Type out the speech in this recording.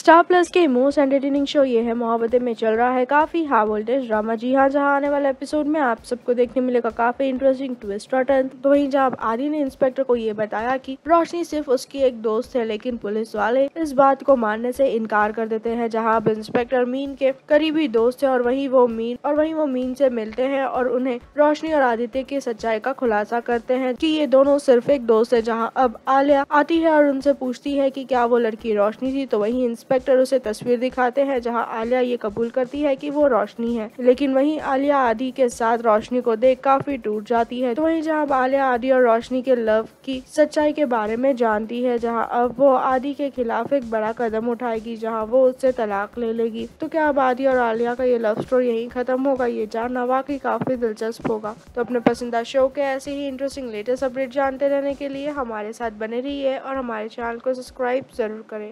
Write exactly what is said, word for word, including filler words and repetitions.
Star plus के most entertaining show Yeh Hai Mohabbatein में चल रहा है काफी हाई वोल्टेज ड्रामा। जी हाँ, जहाँ आने वाले एपिसोड में आप सबको देखने मिलेगा काफी इंटरेस्टिंग ट्विस्ट और टर्न। तो वहीं जहाँ आदि ने इंस्पेक्टर को ये बताया कि रोशनी सिर्फ उसकी एक दोस्त है, लेकिन पुलिस वाले इस बात को मानने से इनकार कर देते हैं। जहाँ अब इंस्पेक्टर मीन के करीबी दोस्त है और वही वो मीन और वही वो मीन से मिलते हैं और उन्हें रोशनी और आदित्य की सच्चाई का खुलासा करते हैं कि ये दोनों सिर्फ एक दोस्त है। जहाँ अब आलिया आती है और उनसे पूछती है कि क्या वो लड़की रोशनी थी, तो वही इंस्पेक्टर उसे तस्वीर दिखाते हैं जहां आलिया ये कबूल करती है कि वो रोशनी है। लेकिन वहीं आलिया आदि के साथ रोशनी को देख काफी टूट जाती है। तो वहीं जहां आलिया आदि और रोशनी के लव की सच्चाई के बारे में जानती है, जहां अब वो आदि के खिलाफ एक बड़ा कदम उठाएगी, जहां वो उससे तलाक ले लेगी। तो क्या अब आदि और आलिया का ये लव स्टोरी यहीं खत्म होगा? ये जानना वाकई काफी दिलचस्प होगा। तो अपने पसंदीदा शो के ऐसे ही इंटरेस्टिंग लेटेस्ट अपडेट जानते रहने के लिए हमारे साथ बने रहिए और हमारे चैनल को सब्सक्राइब जरूर करें।